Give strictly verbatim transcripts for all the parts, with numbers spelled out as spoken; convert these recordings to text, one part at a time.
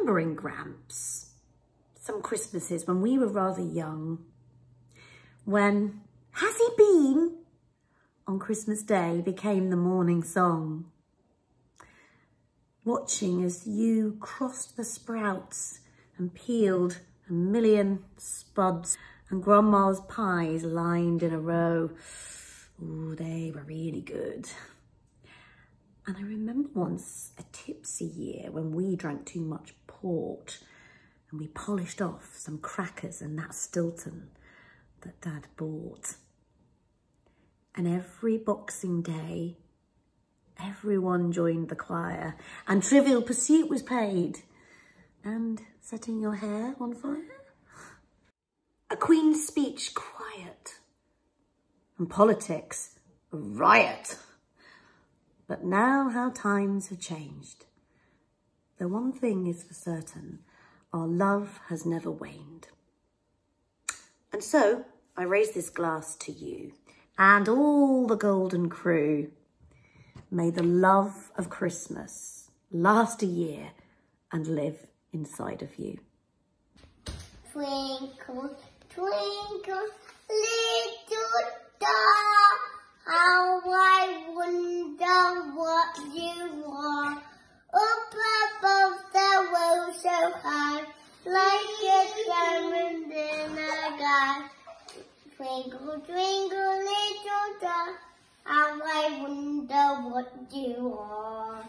remembering Gramps some Christmases when we were rather young, when "Has he been?" on Christmas Day became the morning song. Watching as you crossed the sprouts and peeled a million spuds and Grandma's pies lined in a row. Ooh, they were really good. And I remember once a tipsy year when we drank too much port and we polished off some crackers and that Stilton that Dad bought. And every Boxing Day, everyone joined the choir and Trivial Pursuit was played. And setting your hair on fire. A Queen's Speech quiet. And politics a riot. But now how times have changed. The one thing is for certain, our love has never waned. And so I raise this glass to you and all the golden crew. May the love of Christmas last a year and live inside of you. Twinkle, twinkle, little star, how I wonder what you are. Up above the world so high, like a diamond in the sky. Twinkle, twinkle, little star, how I wonder what you are.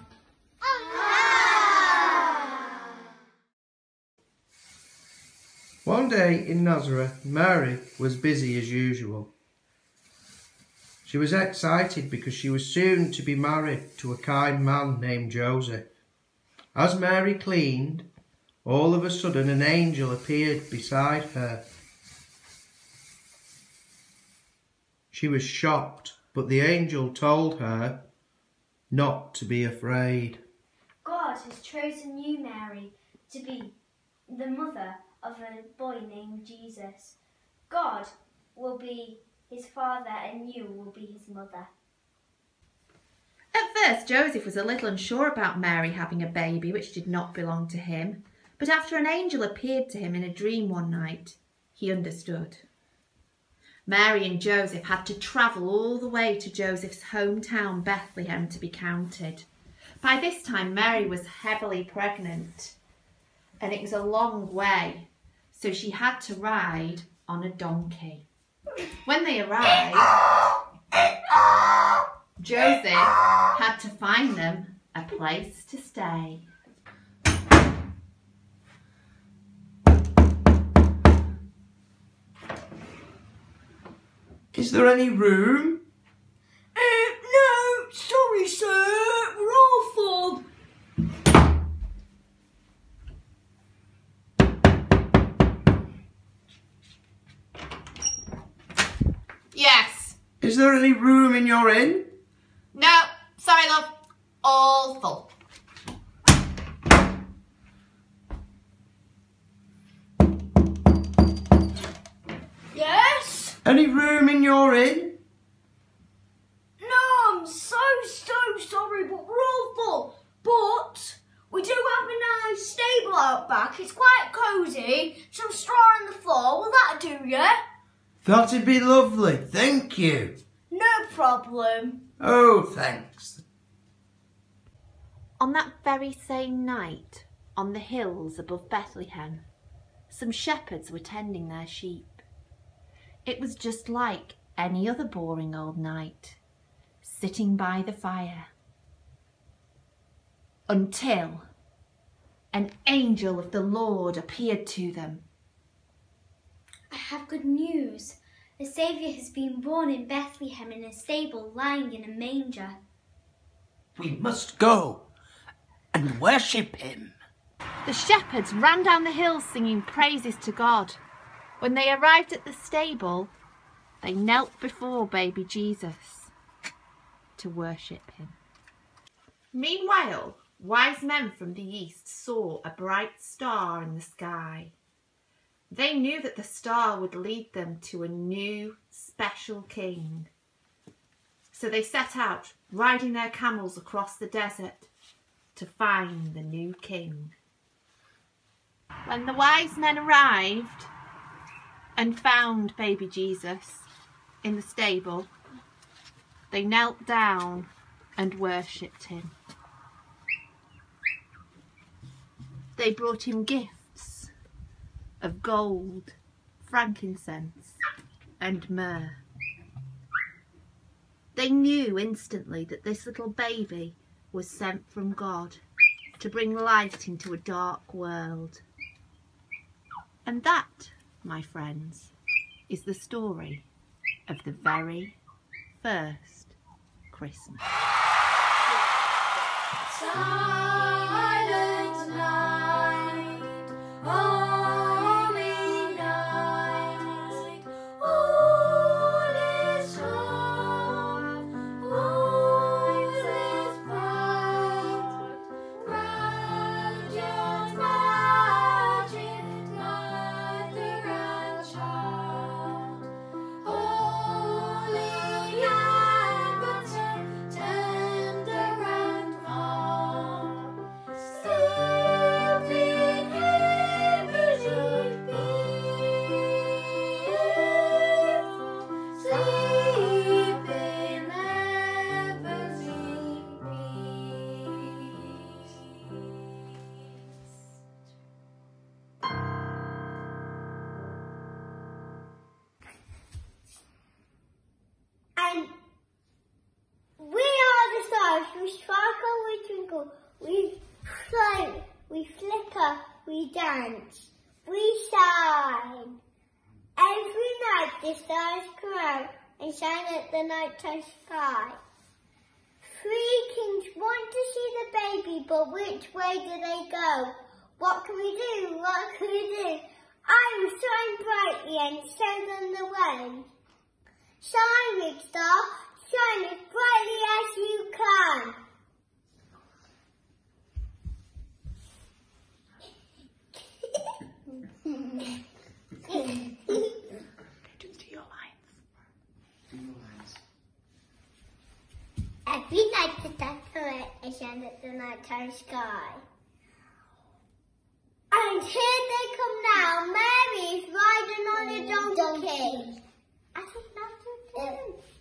One day in Nazareth, Mary was busy as usual. She was excited because she was soon to be married to a kind man named Joseph. As Mary cleaned, all of a sudden an angel appeared beside her. She was shocked, but the angel told her not to be afraid. God has chosen you, Mary, to be the mother of a boy named Jesus. God will be his father and you will be his mother. At first, Joseph was a little unsure about Mary having a baby which did not belong to him, but after an angel appeared to him in a dream one night, he understood. Mary and Joseph had to travel all the way to Joseph's hometown, Bethlehem, to be counted. By this time, Mary was heavily pregnant, and it was a long way, so she had to ride on a donkey. When they arrived, Joseph had to find them a place to stay. Is there any room? Uh, no, sorry sir, we're all full. Yes. Is there any room in your inn? No, sorry love, all full. Yes? Any room in your inn? No, I'm so, so sorry, but we're all full. But we do have a nice stable out back. It's quite cosy. Some straw on the floor. Will that do, yeah? That'd be lovely, thank you. No problem. Oh, thanks. On that very same night, on the hills above Bethlehem, some shepherds were tending their sheep. It was just like any other boring old night, sitting by the fire. Until an angel of the Lord appeared to them. I have good news. A Saviour has been born in Bethlehem in a stable lying in a manger. We must go and worship him. The shepherds ran down the hills singing praises to God. When they arrived at the stable, they knelt before baby Jesus to worship him. Meanwhile, wise men from the east saw a bright star in the sky. They knew that the star would lead them to a new special king. So they set out, riding their camels across the desert to find the new king. When the wise men arrived and found baby Jesus in the stable, they knelt down and worshipped him. They brought him gifts of gold, frankincense, and myrrh. They knew instantly that this little baby was sent from God to bring light into a dark world. And that, my friends, is the story of the very first Christmas. Silent night, holy night, all is calm, roses bright, radiant magic, mother and child, holy and tender and calm, sleep in heavenly peace, sleep in heavenly peace. And we are the stars. We sparkle, we twinkle, we float, we flicker, we dance, we shine. Every night the stars come out and shine at the nighttime sky. Three kings want to see the baby, but which way do they go? What can we do? What can we do? I will shine brightly and show them the way. Shine, big star, shine as brightly as you can. Just do your lines. Every night the stars come out and shine at the nighttime sky. And here they come now. Mary is riding on a donkey. I think that's okay.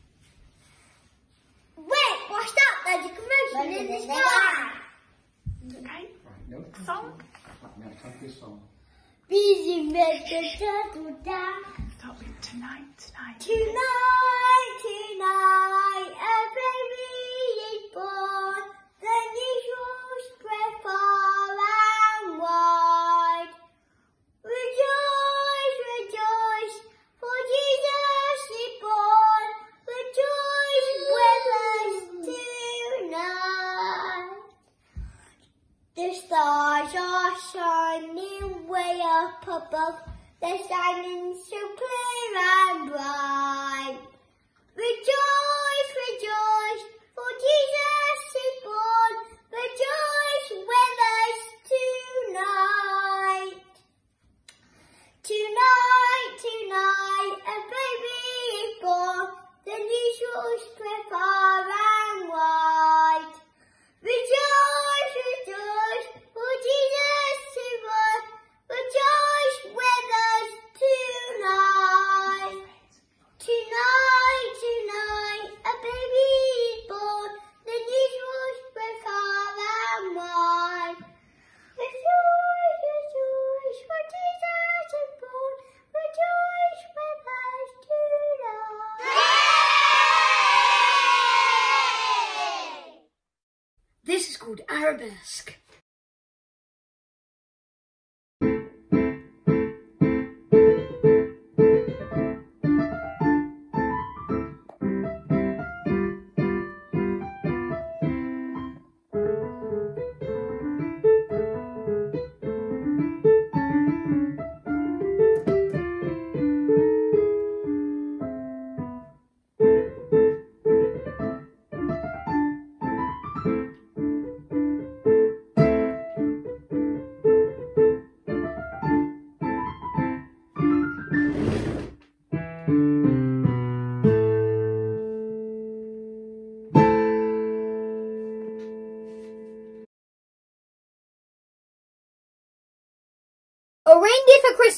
Wait, what's that? There's a commotion in the sky. Okay, No, song. no, take this song. Busy make the turtle down. Start with tonight, tonight. Tonight, tonight, a baby is born. The news spread far and wide. Rejoice, rejoice, for Jesus is born. Rejoice with us tonight. The stars are shining way up above. They're shining so clear and bright. Rejoice, rejoice, for Jesus is born. Rejoice with us tonight. Tonight, tonight, a baby is born. The news will spread far and wide. Rejoice, rejoice, for Jesus is born. Rejoice with us tonight. Tonight, tonight, a baby is born. The news will spread far and wide. Rejoice, rejoice, for Jesus is born. Rejoice with us tonight. This is called arabesque.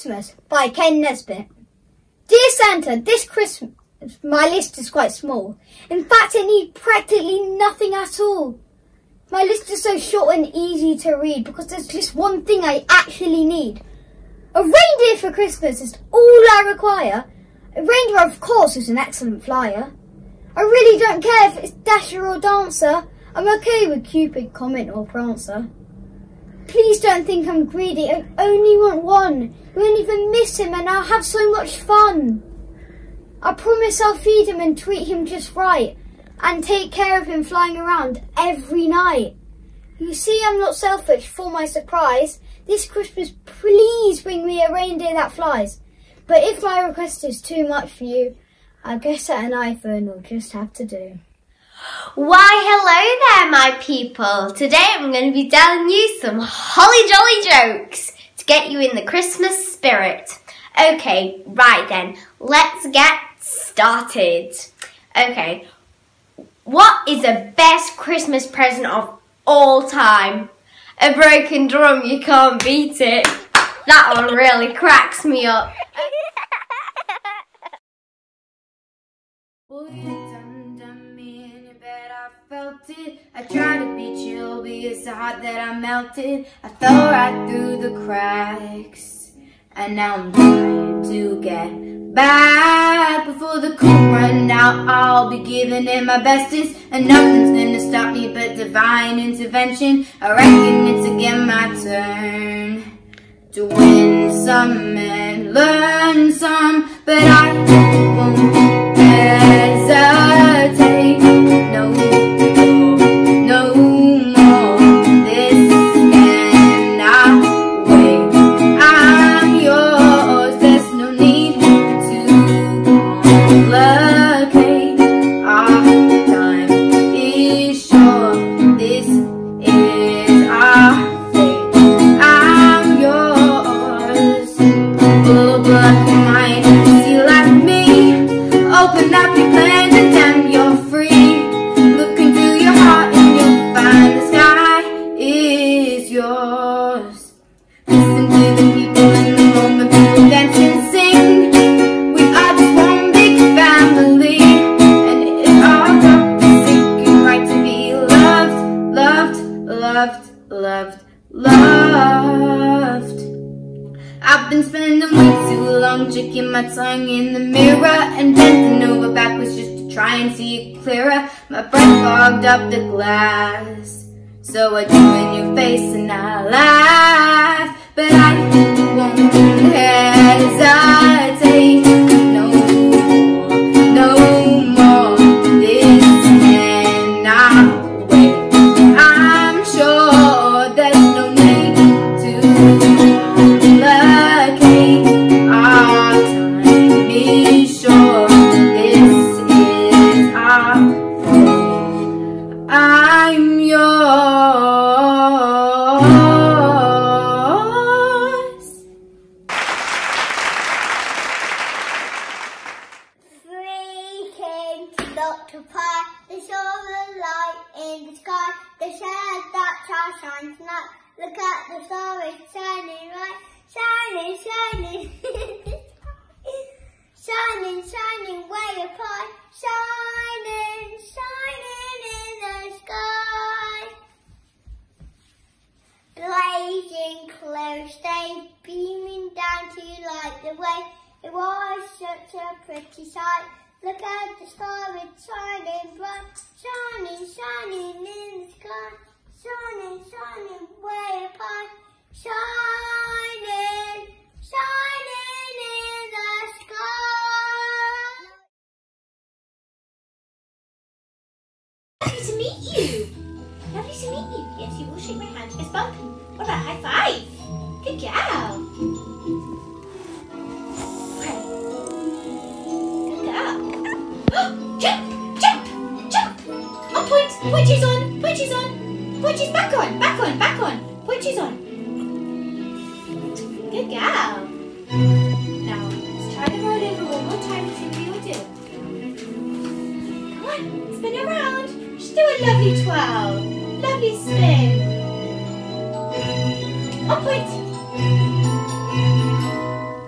Christmas by Ken Nesbitt. Dear Santa, this Christmas my list is quite small. In fact, I need practically nothing at all. My list is so short and easy to read because there's just one thing I actually need. A reindeer for Christmas is all I require. A reindeer, of course, is an excellent flyer. I really don't care if it's Dasher or Dancer. I'm okay with Cupid, Comet or Prancer. Please don't think I'm greedy. I only want one. You won't even miss him and I'll have so much fun. I promise I'll feed him and treat him just right and take care of him flying around every night. You see, I'm not selfish. For my surprise, this Christmas, please bring me a reindeer that flies. But if my request is too much for you, I guess that an iPhone will just have to do. Why, hello there, my people. Today I'm going to be telling you some holly jolly jokes to get you in the Christmas spirit. Okay, right then, let's get started. Okay, what is the best Christmas present of all time? A broken drum, you can't beat it. That one really cracks me up. Well, you done done me in your bed, I felt it. I tried to be chill, but it's so hot that I melted. I fell right through the cracks, and now I'm trying to get back. Before the cool run out, I'll be giving it my bestest, and nothing's gonna stop me but divine intervention. I reckon it's again my turn to win some and learn some, but I won't hesitate no more, no more. This cannot wait. I'm yours. There's no need to complicate. Our time is short. This is our fate. I'm yours. Full of blood and mind. See like me. Open up your plans and damn, you're free. Look into your heart and you'll find the sky is yours. Listen to the people in the moment, people dance and sing. We are just one big family, and it all got the sinking right to be loved, loved, loved, loved, loved. I've been spending way too long checking my tongue in the mirror and bending over backwards just to try and see it clearer. My breath fogged up the glass, so I drew in your face and I laughed. But I won't hesitate no more, no more. This cannot wait. I'm sure there's no need to complicate. Our time is short. This is our fate. I'm yours. Three came to Doctor Pie. They saw the light in the sky. They said that star shines tonight. Look at the star, it's shining right. Shining, shining. Shining, shining way up high. Shining, shining in the sky. Blazing clear, stay beaming down to you like the way. It was such a pretty sight. Look at the star, it's shining bright. Shining, shining in the sky. Shining, shining way up high. Shining, shining in the sky. Lovely to meet you. Lovely to meet you. Yes, you will shake my hand. Fist bump. What about high five? Good girl. Good girl. Jump, jump, jump. On point. Pointies on. Pointies on. Pointies back on. Back on. Back on. Pointies on. Good girl. Now, let's try the roll over one more time to see what you'll do. Come on, spin around. Just do a lovely twirl. Lovely spin. On point.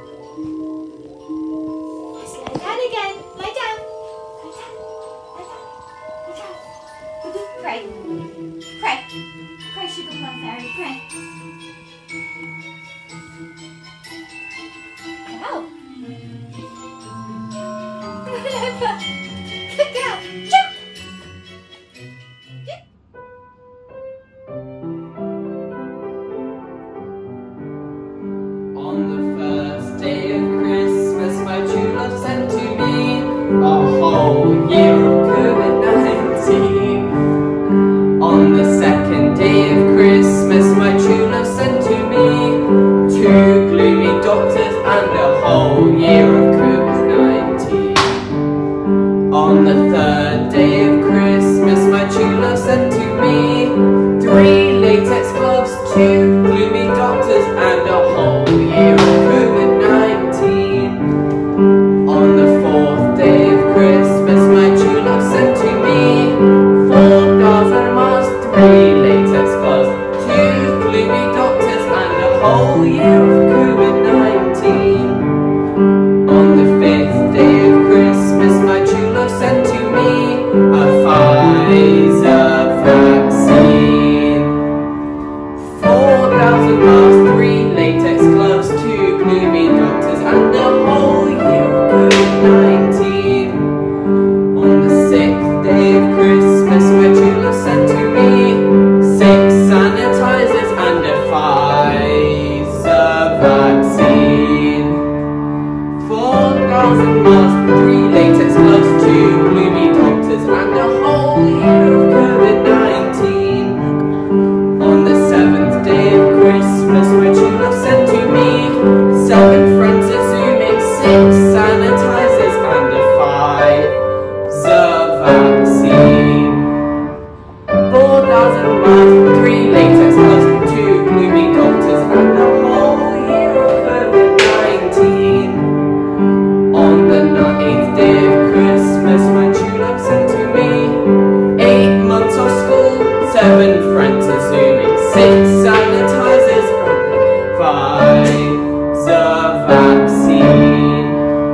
third day of Christmas, my true love sent to me three latex gloves, two gloomy doctors, and a whole year of COVID nineteen. On the fourth day of Christmas, my true love sent to me four thousand masks, three latex gloves, two gloomy doctors, and a whole year of COVID nineteen. On the fifth day of Christmas, my true love sent to me a Pfizer vaccine. Four thousand masks, three latex gloves, two gloomy doctors, and a whole year of COVID nineteen. On the sixth day of Christmas, my true love sent to me six sanitizers and a Pfizer vaccine. Four thousand masks, three latex gloves, two gloomy doctors, and a whole year of COVID nineteen. On the seventh day of Christmas, my true love sent to me seven friends are zooming, six sanitizers, and a Pfizer vaccine. Four thousand masks, three latex gloves, two gloomy doctors, and a whole year of COVID nineteen. On the ninth day of Christmas, my true love sent to me eight months off school, seven friends are zooming, six sanitizers, Pfizer vaccine.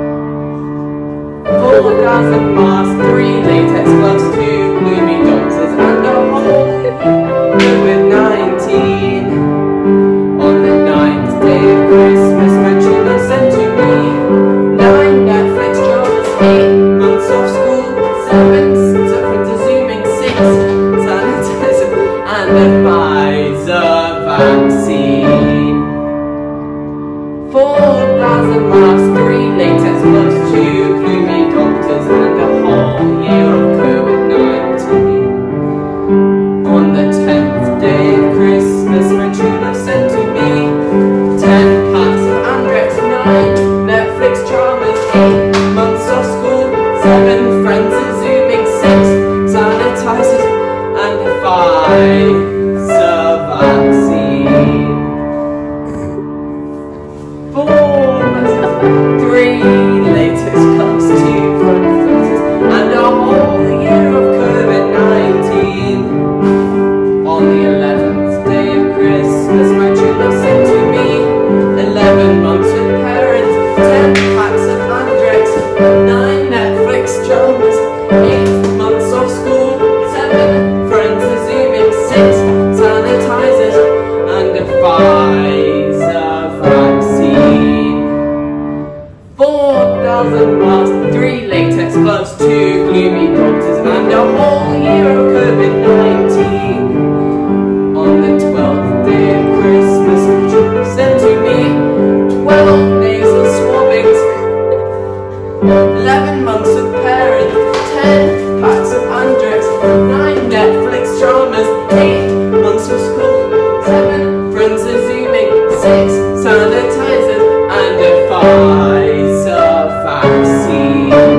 Four thousand masks, three latex gloves, two gloomy doctors, and a whole COVID nineteen. On the ninth day of Christmas, my true love sent to me nine Netflix dramas, eight months off school, seven friends are zooming, six sanitizers, and a Pfizer vaccine. Four thousand masks, three latex gloves, two gloomy doctors, and a whole year of COVID nineteen. On the tenth day of Christmas, my true love sent to me ten packs of Andrex, nine Netflix dramas, eight months off school, seven friends are zooming, six sanitizers, and a Pfizer vaccine. Four, three latex gloves, two front filters, and a whole year of COVID nineteen. On the eleventh day of Christmas, my true love sent to me eleven months with parents, ten packs of Andrex, nine Netflix dramas, eight months off school, seven friends are zooming, six sanitizers, and a Pfizer vaccine. Four thousand masks, three latex gloves, two gloomy doctors, and a whole year of COVID nineteen. On the twelfth day of Christmas, my true love sent to me twelve nasal swabbings, eleven months of parents, ten packs of Andrex, nine Netflix dramas, eight months of school, seven friends are zooming, six sanitizers, and a Pfizer vaccine.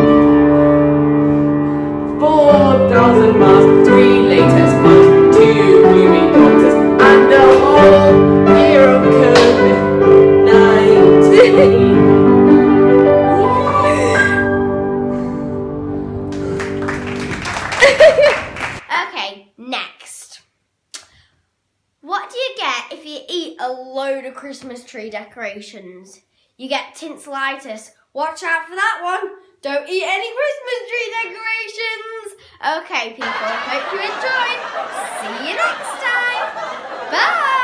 Four thousand masks, three latex gloves, two gloomy doctors, and a whole year of COVID nineteen. Okay, next. What do you get if you eat a load of Christmas tree decorations? You get tinselitis. Watch out for that one. Don't eat any Christmas tree decorations. Okay, people, hope you enjoyed. See you next time. Bye.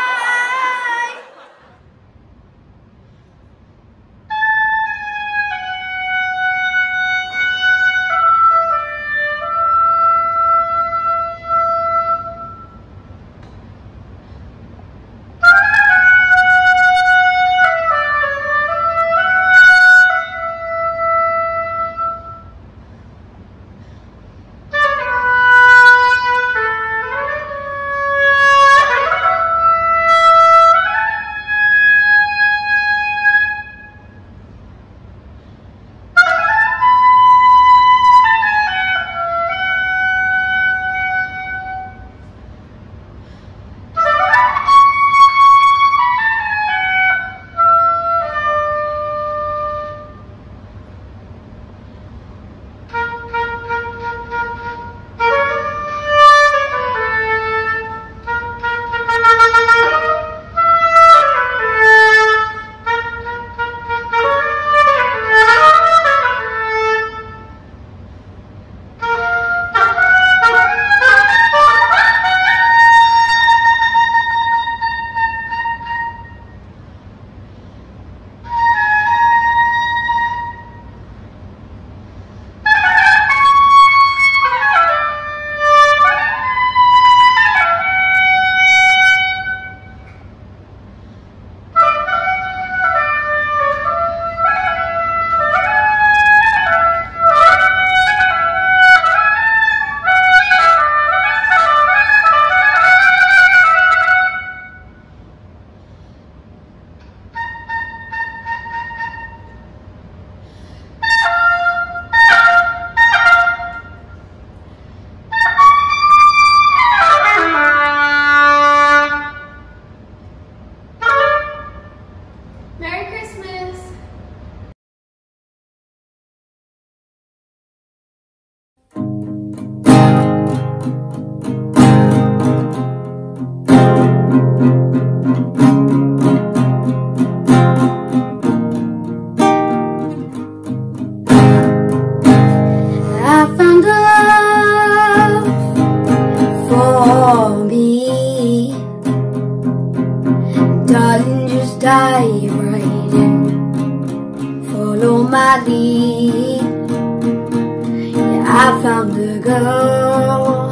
found a girl,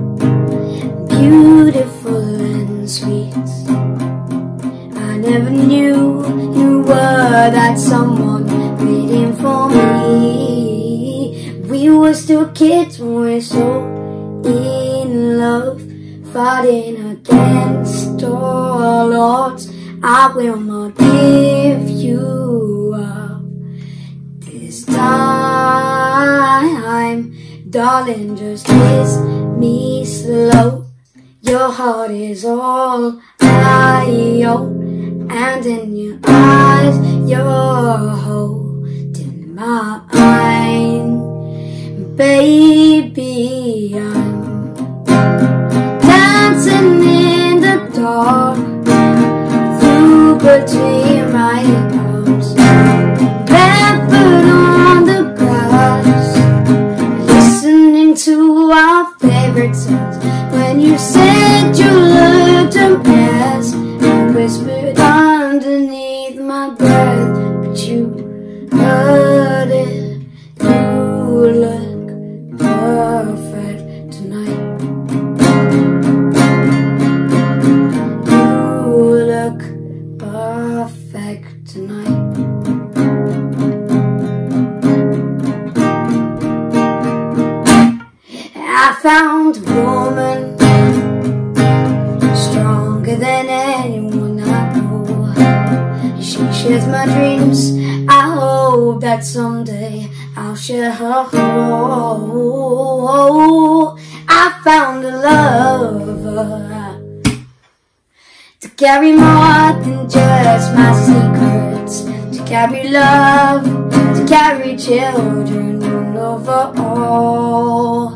beautiful and sweet. I never knew you were that someone waiting for me. We were still kids, we were so in love, fighting against all odds. I will not give you up this time, darling, just kiss me slow. Your heart is all I own, and in your eyes you're holding mine. Baby, I'm dancing in the dark, through between my arms, barefoot on the grass, listening to our favorite songs. When you said you looked a mess, I whispered underneath my breath, but you heard it. You look perfect tonight. You look perfect tonight. I found a woman stronger than anyone I know. She shares my dreams. I hope that someday I'll share her home. I found a lover to carry more than just my secrets, to carry love, to carry children and over all.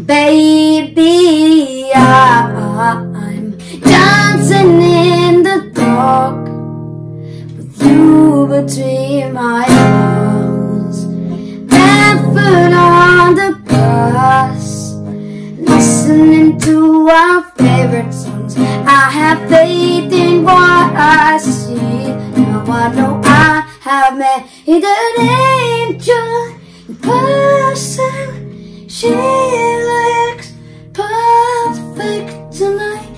Baby, I, I'm dancing in the dark, with you between my arms, barefoot on the grass, listening to our favorite songs. I have faith in what I see. Now I know I have met an angel in person. She looks perfect tonight.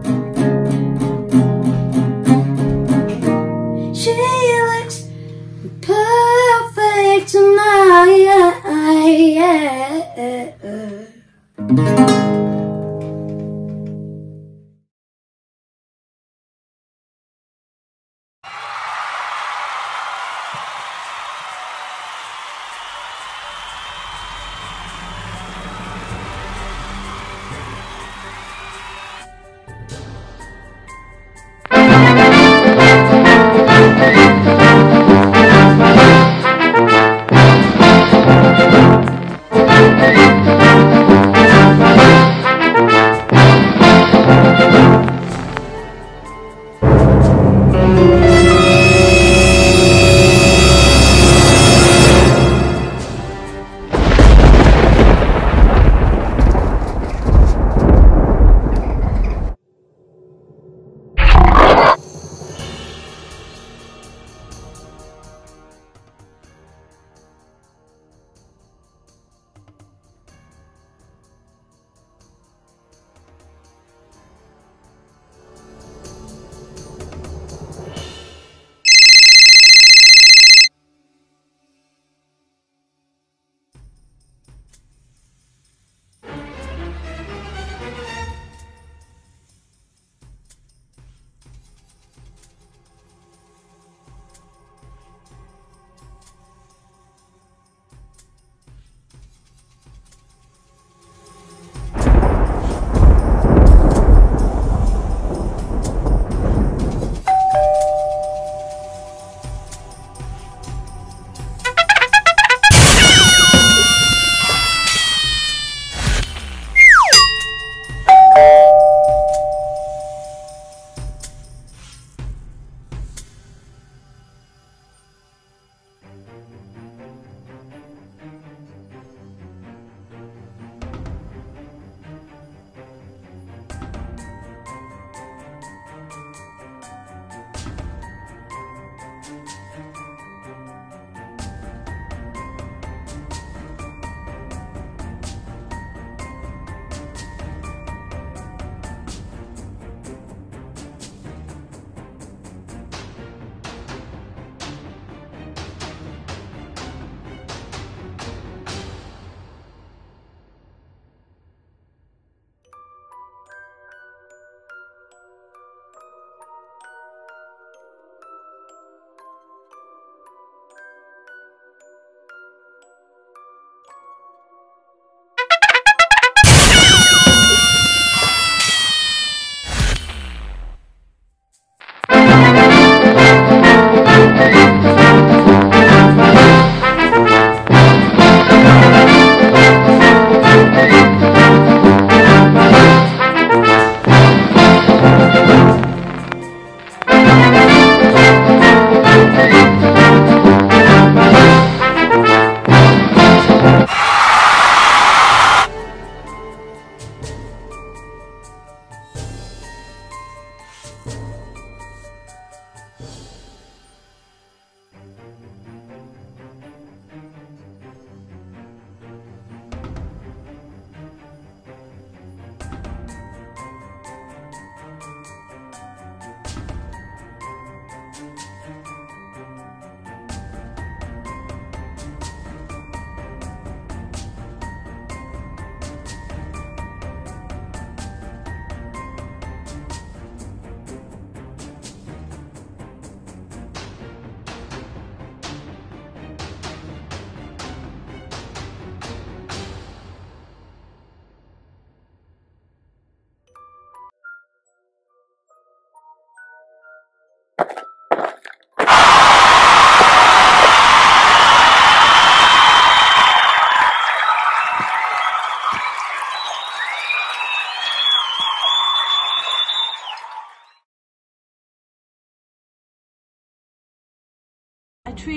She looks perfect tonight.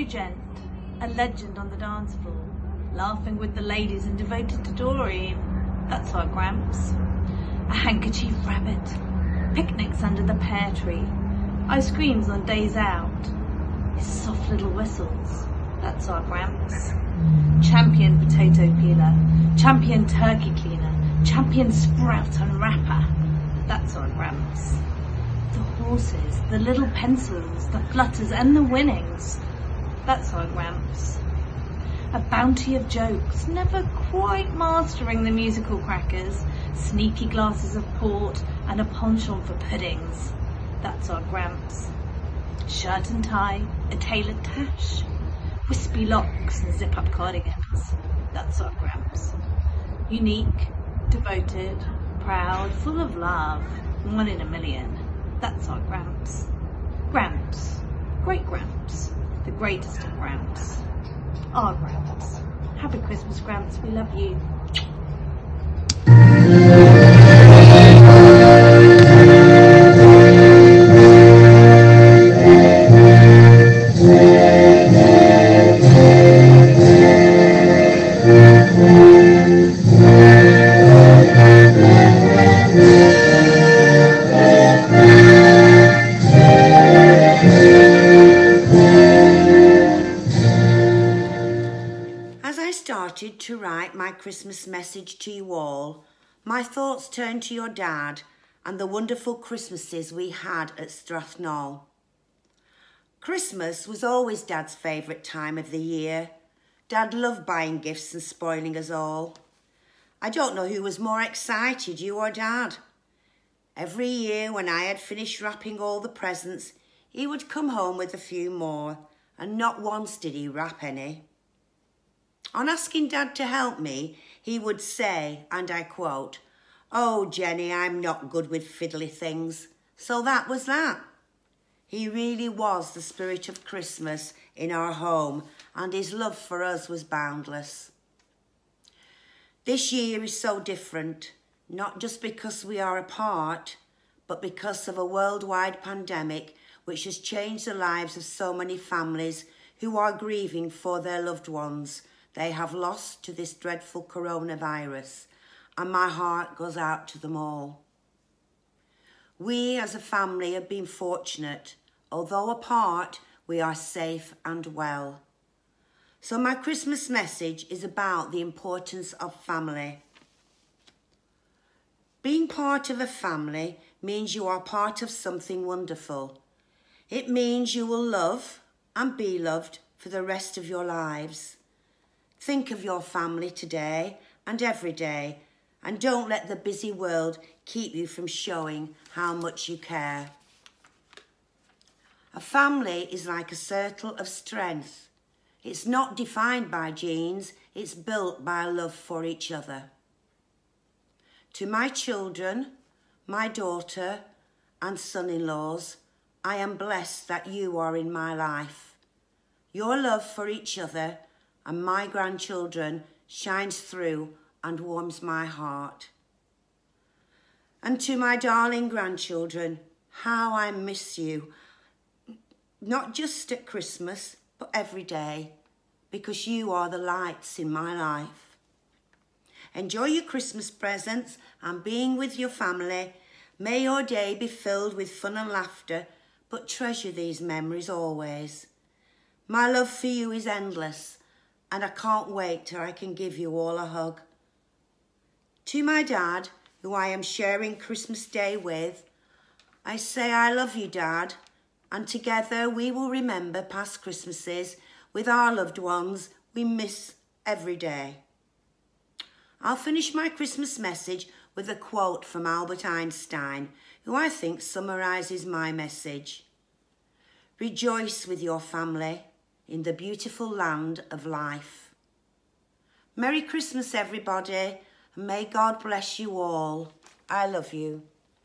gent, a legend on the dance floor, laughing with the ladies and devoted to Doreen. That's our Gramps. A handkerchief rabbit, picnics under the pear tree, ice creams on days out, his soft little whistles. That's our Gramps. Champion potato peeler, champion turkey cleaner, champion sprout unwrapper. That's our Gramps. The horses, the little pencils, the flutters and the winnings. That's our Gramps. A bounty of jokes, never quite mastering the musical crackers, sneaky glasses of port and a penchant for puddings. That's our Gramps. Shirt and tie, a tailored tash, wispy locks and zip-up cardigans. That's our Gramps. Unique, devoted, proud, full of love, one in a million. That's our Gramps. Gramps, great Gramps, the greatest of Gramps. Our Gramps. Happy Christmas, Gramps, we love you. To write my Christmas message to you all, my thoughts turned to your dad and the wonderful Christmases we had at Strathnall. Christmas was always Dad's favourite time of the year. Dad loved buying gifts and spoiling us all. I don't know who was more excited, you or Dad. Every year when I had finished wrapping all the presents, he would come home with a few more, and not once did he wrap any. On asking Dad to help me, he would say, and I quote, "Oh, Jenny, I'm not good with fiddly things." So that was that. He really was the spirit of Christmas in our home, and his love for us was boundless. This year is so different, not just because we are apart, but because of a worldwide pandemic which has changed the lives of so many families who are grieving for their loved ones they have lost to this dreadful coronavirus, and my heart goes out to them all. We as a family have been fortunate. Although apart, we are safe and well. So my Christmas message is about the importance of family. Being part of a family means you are part of something wonderful. It means you will love and be loved for the rest of your lives. Think of your family today and every day, and don't let the busy world keep you from showing how much you care. A family is like a circle of strength. It's not defined by genes, it's built by love for each other. To my children, my daughter and son-in-laws, I am blessed that you are in my life. Your love for each other and my grandchildren shines through and warms my heart. And to my darling grandchildren, how I miss you, not just at Christmas, but every day, because you are the lights in my life. Enjoy your Christmas presents and being with your family. May your day be filled with fun and laughter, but treasure these memories always. My love for you is endless, and I can't wait till I can give you all a hug. To my dad, who I am sharing Christmas Day with, I say I love you, Dad, and together we will remember past Christmases with our loved ones we miss every day. I'll finish my Christmas message with a quote from Albert Einstein, who I think summarises my message. Rejoice with your family in the beautiful land of life. Merry Christmas, everybody, and may God bless you all. I love you.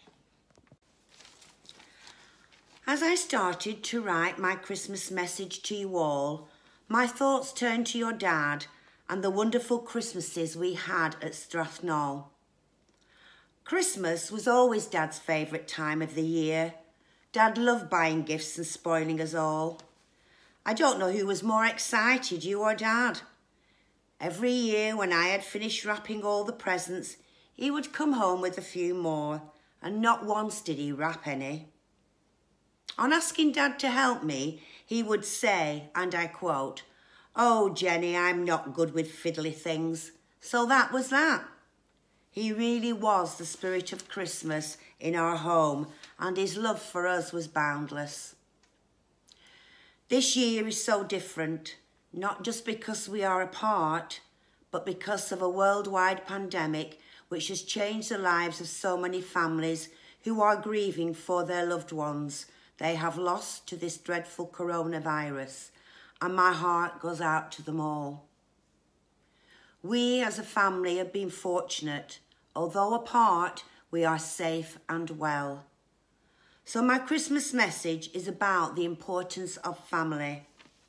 As I started to write my Christmas message to you all, my thoughts turned to your dad and the wonderful Christmases we had at Strathnall. Christmas was always Dad's favourite time of the year. Dad loved buying gifts and spoiling us all. I don't know who was more excited, you or Dad. Every year when I had finished wrapping all the presents, he would come home with a few more, and not once did he wrap any. On asking Dad to help me, he would say, and I quote, "Oh, Jenny, I'm not good with fiddly things." So that was that. He really was the spirit of Christmas in our home, and his love for us was boundless. This year is so different, not just because we are apart, but because of a worldwide pandemic which has changed the lives of so many families who are grieving for their loved ones they have lost to this dreadful coronavirus, and my heart goes out to them all. We as a family have been fortunate. Although apart, we are safe and well. So my Christmas message is about the importance of family.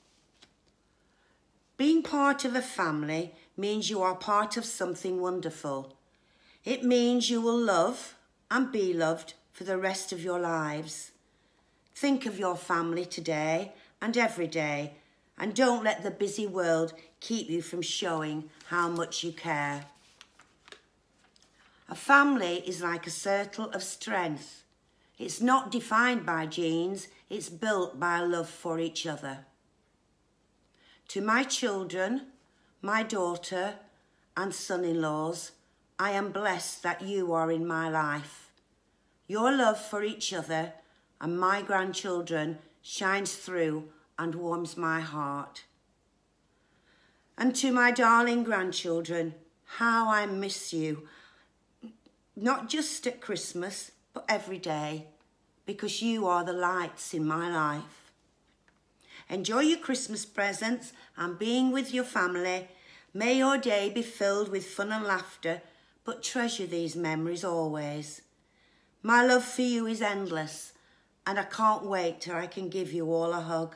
Being part of a family means you are part of something wonderful. It means you will love and be loved for the rest of your lives. Think of your family today and every day, and don't let the busy world keep you from showing how much you care. A family is like a circle of strength. It's not defined by genes, it's built by love for each other. To my children, my daughter and son-in-laws, I am blessed that you are in my life. Your love for each other and my grandchildren shines through and warms my heart. And to my darling grandchildren, how I miss you, not just at Christmas, but every day, because you are the lights in my life. Enjoy your Christmas presents and being with your family. May your day be filled with fun and laughter, but treasure these memories always. My love for you is endless, and I can't wait till I can give you all a hug.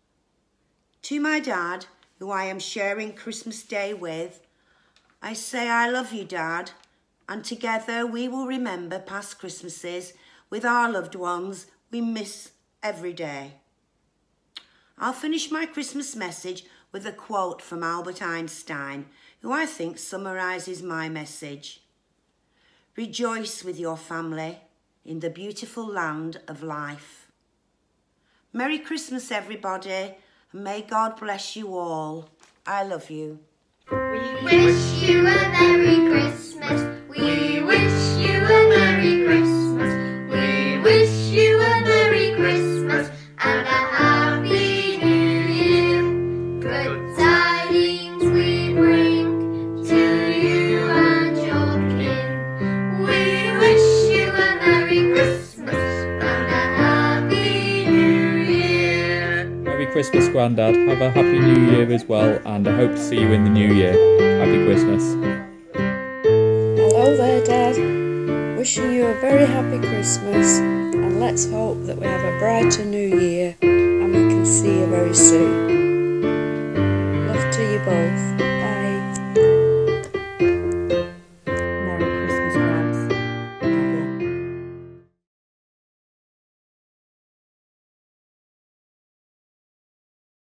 To my dad, who I am sharing Christmas Day with, I say I love you, Dad, and together we will remember past Christmases with our loved ones we miss every day. I'll finish my Christmas message with a quote from Albert Einstein, who I think summarises my message. Rejoice with your family in the beautiful land of life. Merry Christmas, everybody, and may God bless you all. I love you. We wish you a Merry Christmas. We wish you a Merry Christmas. We wish you a Merry Christmas and a Happy New Year. Good tidings we bring to you and your kin. We wish you a Merry Christmas and a Happy New Year. Merry Christmas, Grandad. Have a Happy New Year as well, and I hope to see you in the new year. Happy Christmas. Hello there, Dad. Wishing you a very happy Christmas, and let's hope that we have a brighter new year and we can see you very soon. Love to you both.